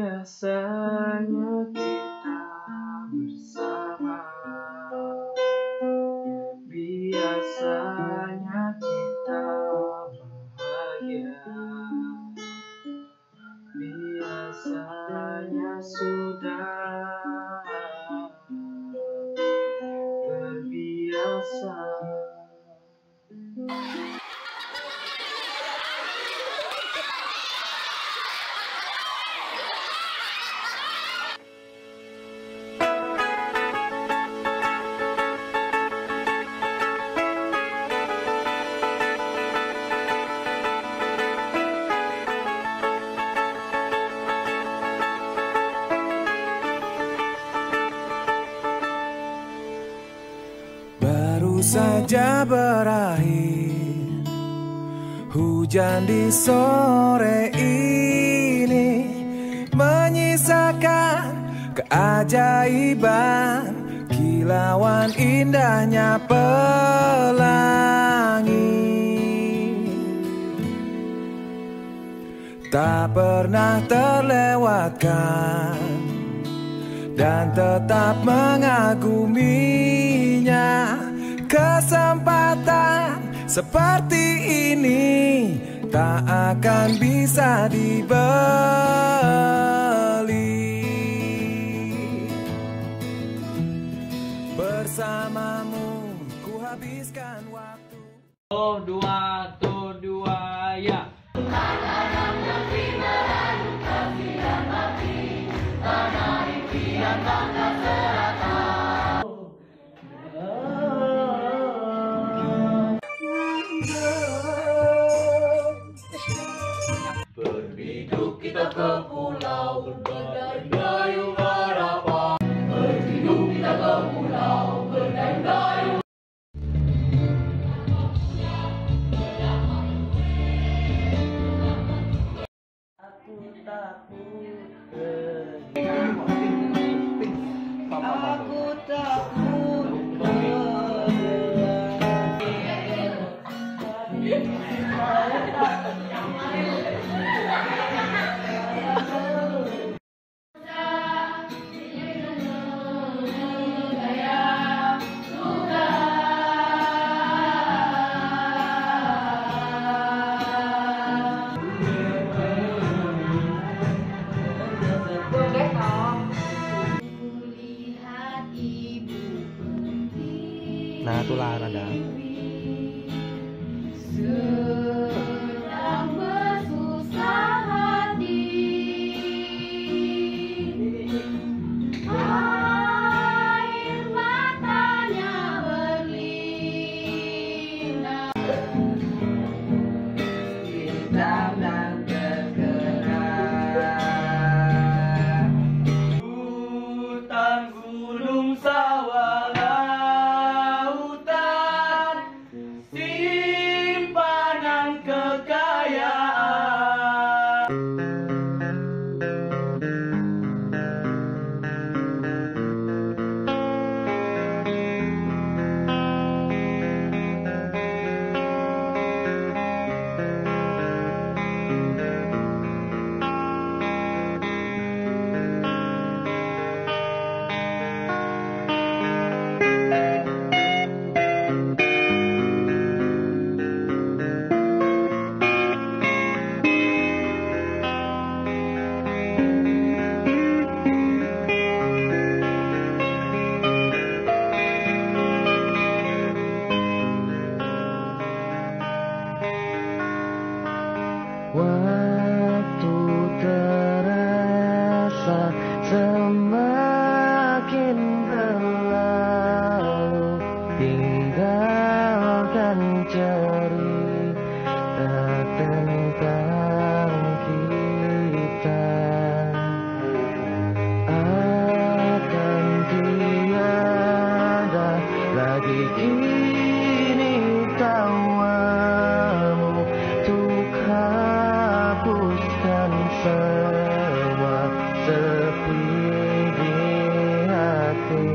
Biasanya kita bersama, biasanya kita bahagia, biasanya sudah terbiasa. Baru saja berakhir hujan di sore ini, menyisakan keajaiban kilauan indahnya pelangi. Tak pernah terlewatkan dan tetap mengaguminya. Kesempatan seperti ini tak akan bisa dibeli. Bersamamu ku habiskan waktu. Dua, ya. Berbiduk kita ke pulau, berdayung-dayung harapan. Berbiduk kita ke pulau, berdayung-dayung. Aku takut, Aku takut. nah itulah ada. Sedang bersusah hati, air matanya berlinang. Hitam dan terkena hutan, gunung, sawah, lautan, simpanan kekayaan. Waktu terasa semakin berlalu, tinggalkan cerita tentang kita. Akan tiada lagi kini tawamu untuk hapuskan semua sepi di hati.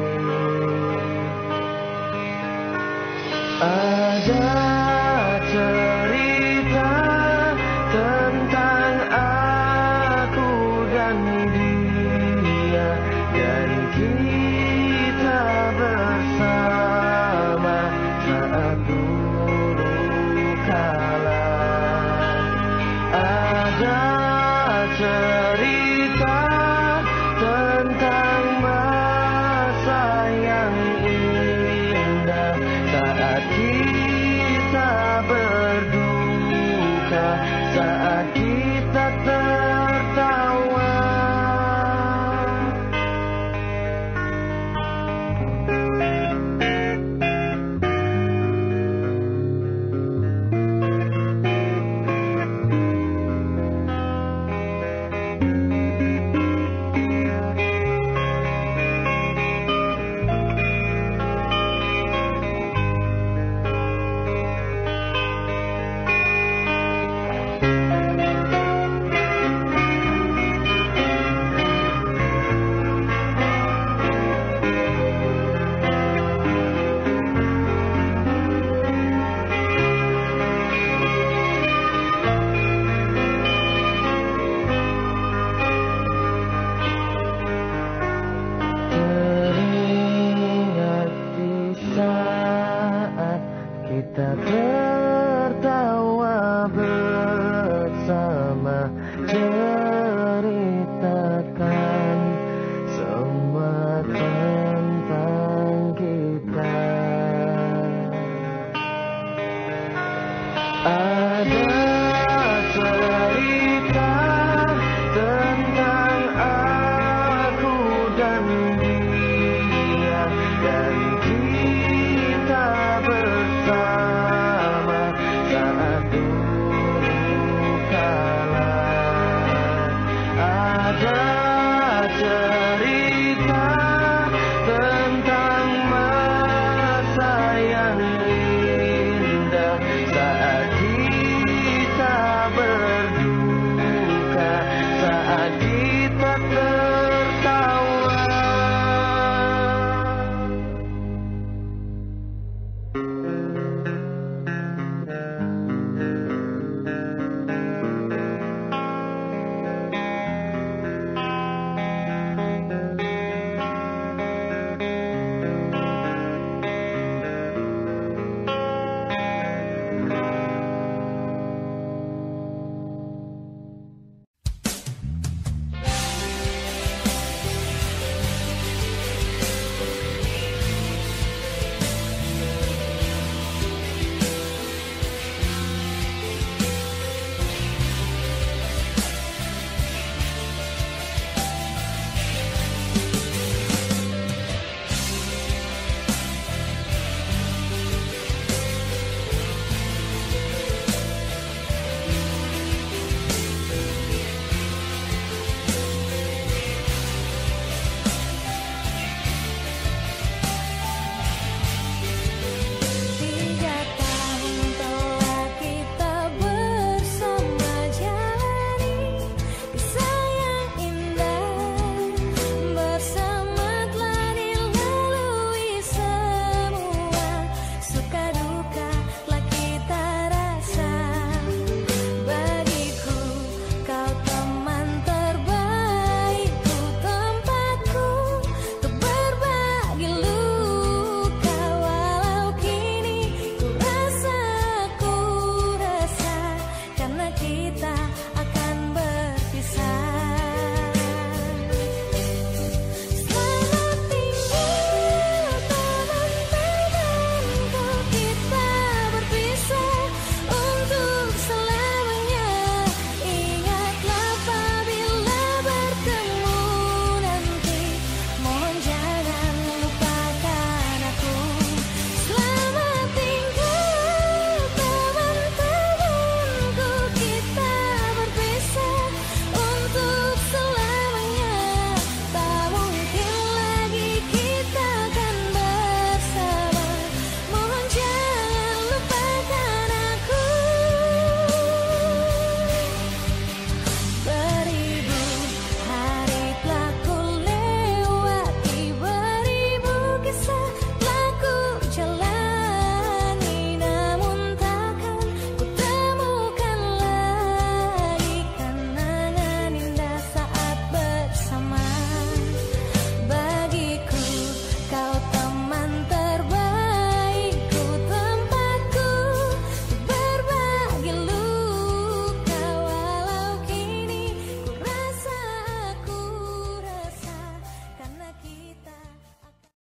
Ada cerita tentang aku dan ceritakan semua tentang kita. Ada cerita tentang aku dan dia, dan kita bersama saat dulu kala. Ada